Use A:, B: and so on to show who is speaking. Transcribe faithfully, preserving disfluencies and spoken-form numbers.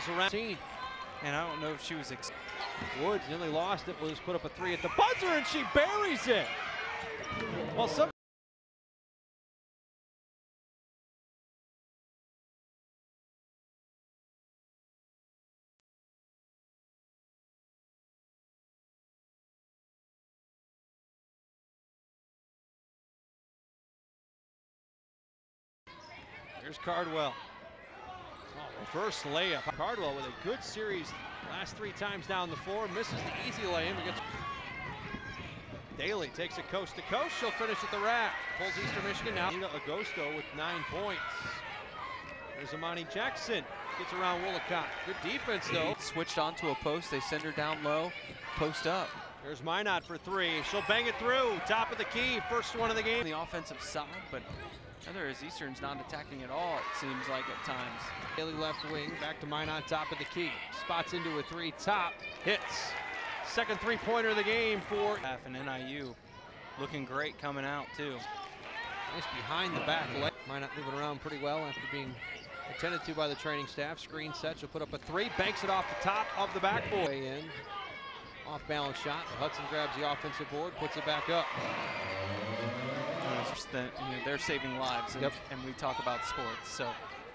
A: circles around.
B: And I don't know if she was. Ex
A: Woods nearly lost it. Blues put up a three at the buzzer, and she buries it. Well, some. Here's Cardwell. Oh, reverse layup. Cardwell with a good series last three times down the floor. Misses the easy lay-in against. Daly takes it coast to coast. She'll finish at the rack. Pulls Eastern Michigan now. Nina Agosto with nine points. There's Amani Jackson. Gets around Willicott. Good defense though.
B: Switched onto a post. They send her down low. Post up.
A: There's Minot for three. She'll bang it through. Top of the key. First one of the game.
B: On the offensive side, but other is Eastern's not attacking at all, it seems like at times.
A: Daly left wing. Back to Minot. Top of the key. Spots into a three. Top. Hits. Second three-pointer of the game for
B: and N I U looking great coming out too.
A: Nice behind the back leg. Minot moving around pretty well after being attended to by the training staff. Screen set. She'll put up a three. Banks it off the top of the backboard. In. Off balance shot. Hudson grabs the offensive board. Puts it back up.
B: That, you know, they're saving lives, and,
A: yep.
B: and we talk about sports. So